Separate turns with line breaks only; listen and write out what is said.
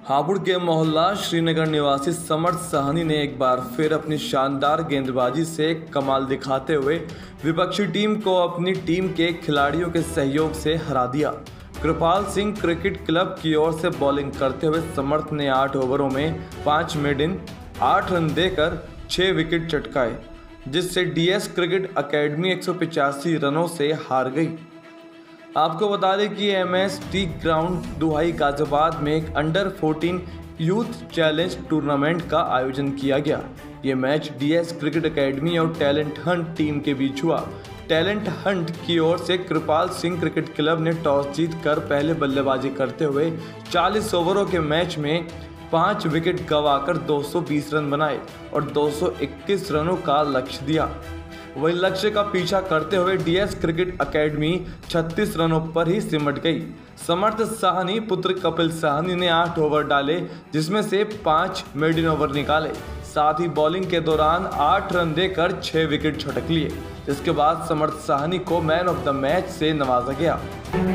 हापुड़ के मोहल्ला श्रीनगर निवासी समर्थ साहनी ने एक बार फिर अपनी शानदार गेंदबाजी से कमाल दिखाते हुए विपक्षी टीम को अपनी टीम के खिलाड़ियों के सहयोग से हरा दिया। कृपाल सिंह क्रिकेट क्लब की ओर से बॉलिंग करते हुए समर्थ ने 8 ओवरों में 5 मेडन 8 रन देकर 6 विकेट चटकाए, जिससे डीएस क्रिकेट अकेडमी 185 रनों से हार गई। आपको बता दें कि एमएसटी ग्राउंड दुहाई गाजियाबाद में एक अंडर 14 यूथ चैलेंज टूर्नामेंट का आयोजन किया गया। ये मैच डीएस क्रिकेट अकेडमी और टैलेंट हंट टीम के बीच हुआ। टैलेंट हंट की ओर से कृपाल सिंह क्रिकेट क्लब ने टॉस जीतकर पहले बल्लेबाजी करते हुए 40 ओवरों के मैच में 5 विकेट गंवाकर 220 रन बनाए और 221 रनों का लक्ष्य दिया। वही लक्ष्य का पीछा करते हुए डीएस क्रिकेट अकेडमी 36 रनों पर ही सिमट गई। समर्थ साहनी पुत्र कपिल साहनी ने 8 ओवर डाले, जिसमें से 5 मेडन ओवर निकाले। साथ ही बॉलिंग के दौरान 8 रन देकर 6 विकेट झटक लिए, जिसके बाद समर्थ साहनी को मैन ऑफ द मैच से नवाजा गया।